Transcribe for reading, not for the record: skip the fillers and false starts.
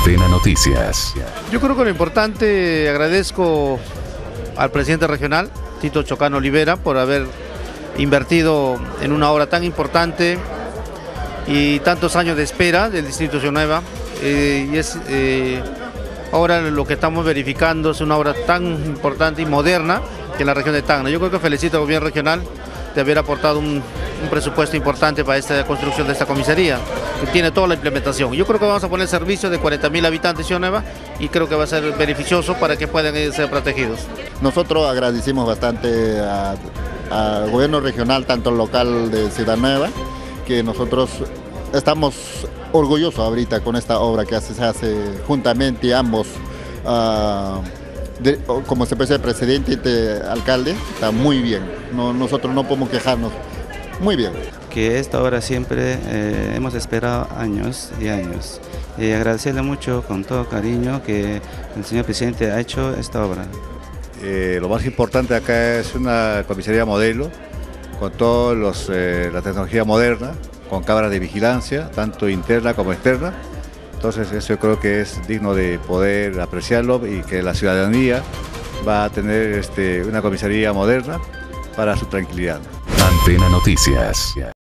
Antena Noticias. Yo creo que lo importante, agradezco al presidente regional, Tito Chocano Olivera, por haber invertido en una obra tan importante y tantos años de espera del distrito de Sionueva. Ahora lo que estamos verificando es una obra tan importante y moderna que en la región de Tacna. Yo creo que felicito al gobierno regional de haber aportado un presupuesto importante para esta construcción de esta comisaría, que tiene toda la implementación. Yo creo que vamos a poner servicio de 40.000 habitantes de Sionueva y creo que va a ser beneficioso para que puedan ser protegidos. Nosotros agradecimos bastante al gobierno regional, tanto local de Ciudad Nueva, que nosotros estamos orgullosos ahorita con esta obra que se hace juntamente ambos, como se puede decir, presidente y alcalde. Está muy bien, nosotros no podemos quejarnos, muy bien. Que esta obra siempre hemos esperado años y años, y agradecerle mucho con todo cariño que el señor presidente ha hecho esta obra. Lo más importante acá es una comisaría modelo, con toda la tecnología moderna, con cámaras de vigilancia, tanto interna como externa. Entonces eso yo creo que es digno de poder apreciarlo y que la ciudadanía va a tener una comisaría moderna para su tranquilidad. Antena Noticias.